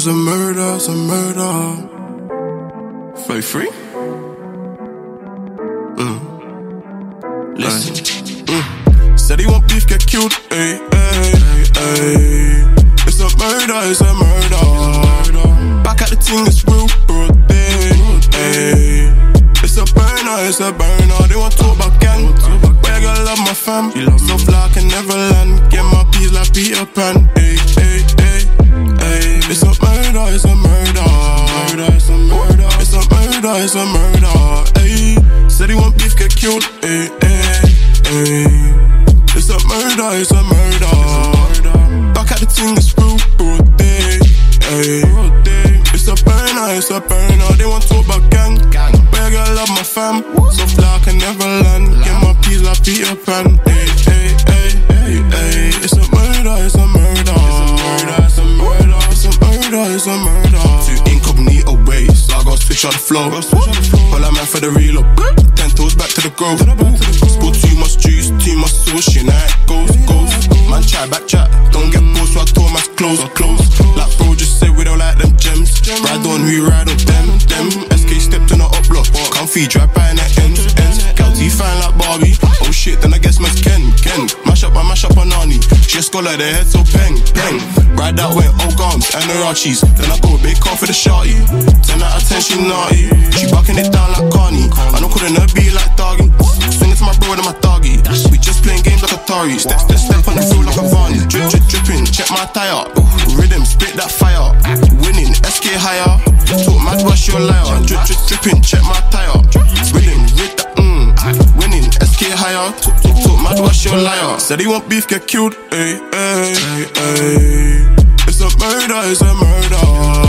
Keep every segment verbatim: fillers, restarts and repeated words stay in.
a murder, it's a murder. Flow free? Mm. Listen. Mm. Said he want beef, get killed. Ay, ay, ay. It's a murder, it's a murder. Back at the thing, it's real broad day. Ay. It's a burner, it's a burner. They want to talk about gang. But I gotta love my fam. So fly, I can never land. Get my peas like Peter Pan. Ay, ay, ay, ay. It's a murder, it's a murder. It's a murder, it's a murder, it's a murder. Ay. Said he want beef, get killed. Ay, ay, ay. It's a murder, it's a murder. Back at the thing, it's real broad day. Ay. It's a burner, it's a burner. They want to talk about gang. But I gotta love my fam. So fly, I can never land. Get my peas like Peter Pan. Ay, ay, ay, ay, ay. It's a murder, it's a murder. It's a murder, it's a murder, it's a murder. Two incognito ways, so I gotta switch out the flow. All I'm out for the reload. Ten toes back to the grove. Spill too much juice, too much sauce. You know it goes, goes. Man, chat back chat. Don't get bored, so I tore my clothes. Clothes. Like bro, just say we don't like them gems. Ride on, we ride on them, them. S K stepped on the up block. Comfy, drive by in the ends, ends. Guilty fine like Barbie. Oh shit, then I guess man's Ken, Ken. Mash up, I mash up on Nani. She just go like their head so peng, peng. Ride that way, old gums and the Archies. Then I go big car for the shawty. Ten out of ten, she naughty. She bucking it down like Carney. I know couldn't her be like Doggy. Swinging to my bro and my doggy. We just playing games like Atari. Step, step, step on the floor like a Varney. Drip, drip, dripping, check my tire. Rhythm, spit that fire. Winning, S K higher. Talk mad, what's your liar? Drip, drip, dripping, check my tire. Rhythm, rid that, mmm. Winning, S K higher. Talk, talk, talk mad, what's your liar? Said he want beef, get killed. Ay, ay, ay, ay. It's a murder, it's a murder.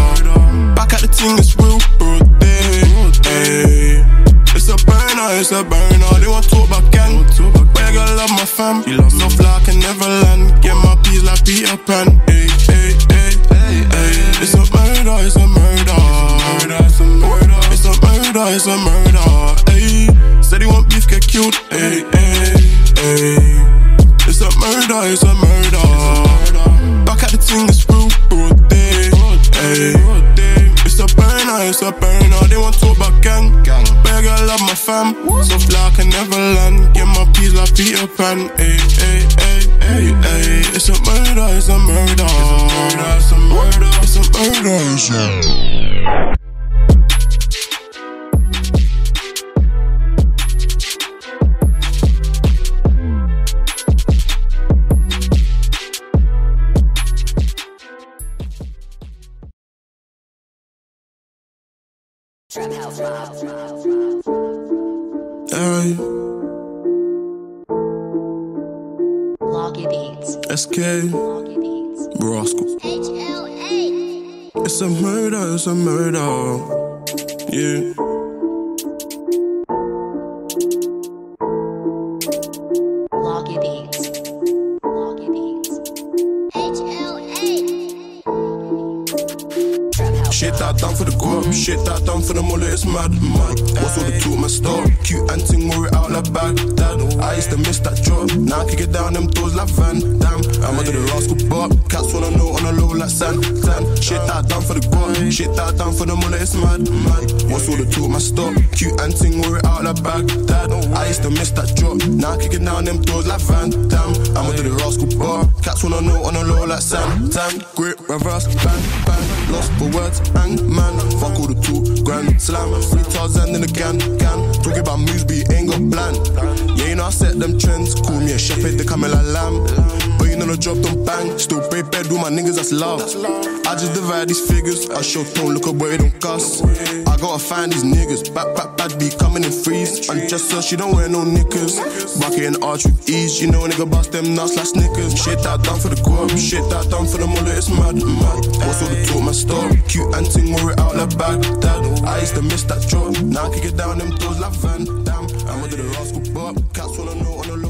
Back at the thing, it's real broad day. Ay. It's a burner, it's a burner. They want to talk about gang. But I gotta love my fam. So fly, I can never land. Get my peas like Peter Pan. Ay, ay, ay, ay, ay. It's a murder, it's a murder. It's a murder, it's a murder, it's a murder. Ay. Said he want beef, get killed. Ay, ay, ay. It's a murder, it's a murder. Back at the thing, it's real broad day. Ay. It's a burner, it's a burner. They want to talk about gang. But I gotta love my fam. So fly, I can never land. Get my peas like Peter Pan. Ay, ay, ay, ay, ay. It's a murder, it's a murder. It's a murder, it's a murder, it's a murder. Trap House Vibes. Ay. Loggy Beats. S K. Loggy Beats. Rascal. H L A. It's a murder, it's a murder. Yeah. Loggy Beats. Loggy Beats. H L A. Shit that I done for the grub, shit that I done for the mullet, it's mad, mad. What's all the talk, my store? Cute and ting, worry out like Baghdad. I used to miss that drop, now I can get down them doors like Van Damme. I'm under the rascal bar, cats wanna know on the low like sand, sand. Shit that I done for the grub, shit that I done for the mullet, it's mad, mad. What's all the talk, my store? Cute and ting, worry out like Baghdad. I used to miss that drop, now I can get down them doors like Van Damme. I'm under the rascal bar, cats wanna know on the low like sand, sand. Grip, reverse, bang, bang. Lost for words, hang man. Fuck all the two grand slam. Three Tarzan in the can, can. Talking about moves, but you ain't got plan. Yeah, you know I set them trends. Call me a shepherd, they come in like lamb. But you know the job don't bang. Still break bed with my niggas, that's love. I just divide these figures. I show tone, look at where it don't cuss. I gotta find these niggas. Back, back, bad be coming in freeze. And just so she don't wear no knickers. Bucket and arch with ease. You know a nigga bust them nuts like Snickers. Shit that I done for the grub. Shit that I done for the mullet, it's mad, mad. What's all the talk, my story? Cute and ting, worry out like Baghdad. I used to miss that drop, now I can get down them doors like Van Damme. I'm under the rascal bar, cats wanna know on the low.